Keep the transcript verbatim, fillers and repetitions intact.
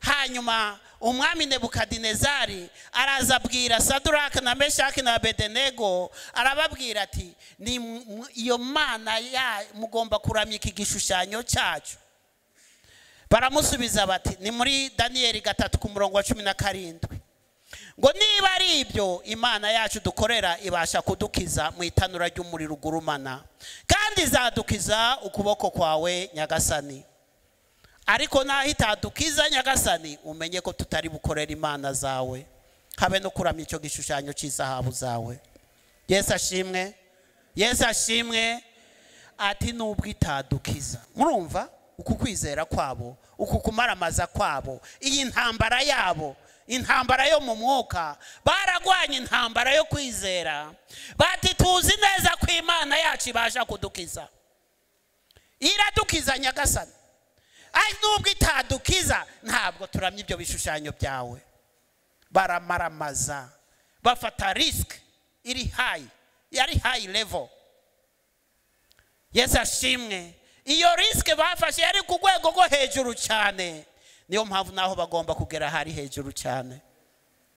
hanyuma umwami Nebukadinezari araza abwira Saduraka na Meshaki na Abedenego, arababwira ati ni iyo mana ya mugomba kuramya iki gishushanyo cyacu. Baramusubiza bati ni muri Daniyeli gatatu ku murongo wa cumi na karindwi ngo niba ari ibyo imana yacu dukorera ibasha kudukiza mu itanura ry'umuriro ugurumana kandi izadukiza ukuboko kwawe Nyagasani, ariko naho itadukiza Nyagasani umenye ko tutari bukorera imana zawe habe no kuramya icyo gishushanyo cy'izahabu zawe. Yesu ashimwe, Yesu ashimwe. Ati nubwo itadukiza, murumva uku kwizera kwabo, uku kumaramaza kwabo, iyi ntambara yabo, intambara yo mu mwuka, baragwanye intambara yo kwizera. Bati tuzi neza ko imana yacu ibasha kudukiza, iradukiza Nyagasani, ari nubwo itadukiza ntabwo turamya ibyo bishushanyo byawe. Baramaramaza, bafata risk iri high, yari high level. Yesu ashimwe. Iyo risk bafashe yari ku rwego rwo hejuru cyane, niyo mpamvu naho bagomba kugera hari hejuru cyane.